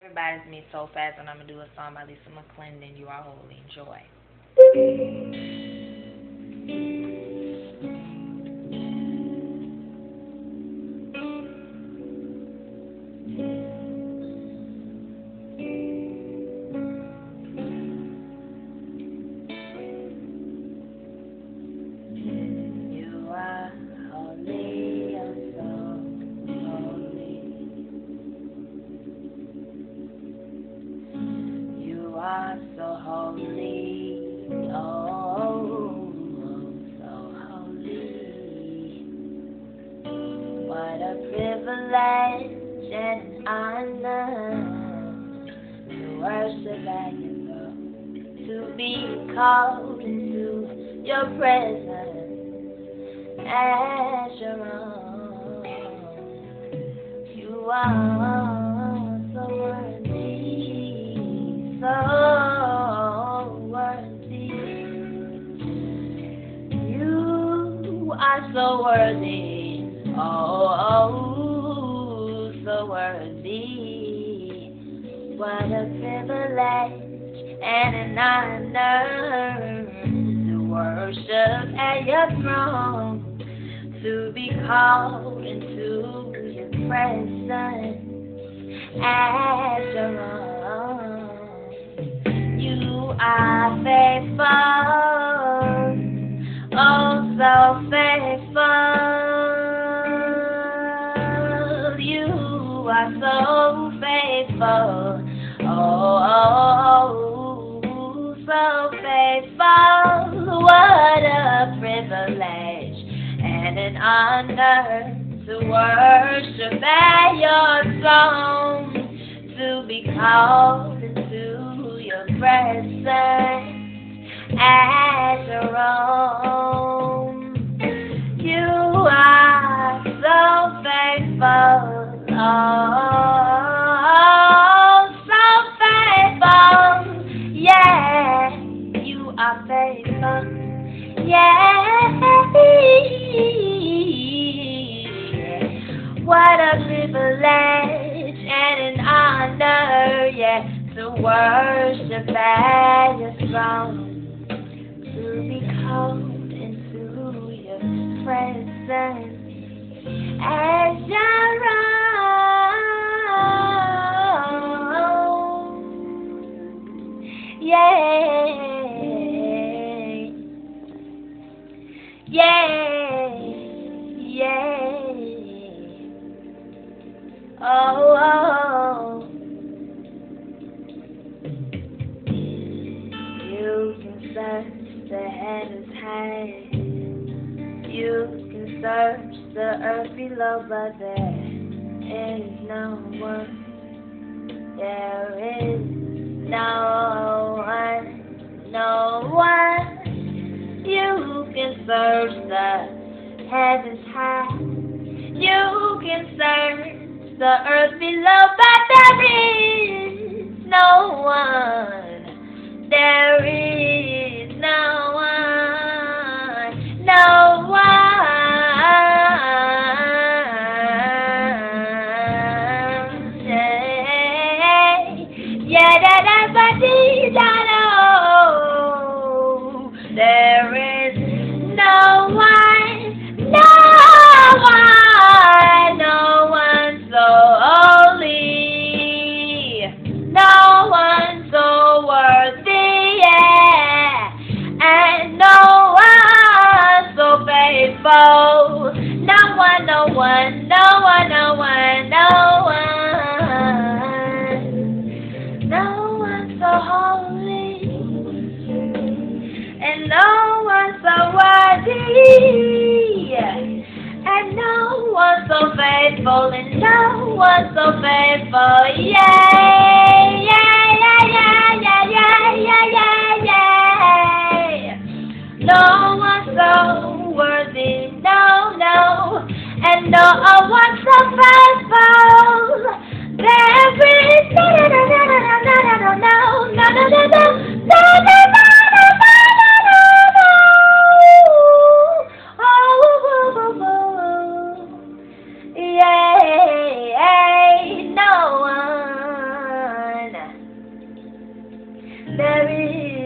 Everybody's me so fast, and I'm gonna do a song by Lisa McClendon. You are holy. Enjoy. You are holy, oh so holy. You are so holy, oh so holy. What a privilege and an honor to worship at your throne, to be called into your presence as your own. You are so worthy, so worthy. You are so worthy, oh, so worthy. What a privilege and an honor to worship at your throne, to be called into your presence as your own. You are faithful, oh so faithful. You are so faithful, oh so faithful. What a privilege and an honor to worship at your throne, to be called into your presence as your own. You are so faithful, oh, so faithful, yeah, you are faithful, yeah. What a privilege and an honor, yeah, to worship at your throne, to be called into your presence as your own. Yeah, yeah, yeah. Oh, you can search the heavens high, you can search the earth below, but there is no one, there is no one, no one. You can search the heavens high, you can search the earth below, but there is no one. There is no one, no one. Yeah, da da ba dee da do. There is no one, no one, no one so holy, no one so worthy, yeah, and no one so faithful, no one, no one, no one, no one, no one, no one so holy, and no one so worthy, and no one so faithful, and no one so faithful, yeah, yeah, yeah, yeah, yeah, yeah, yeah, yeah. No one so worthy, no, no, and no one so faithful. There is no, no, no, no, no, no, no, no, no, no, no, no, no, no, no. Yeah, no one. There is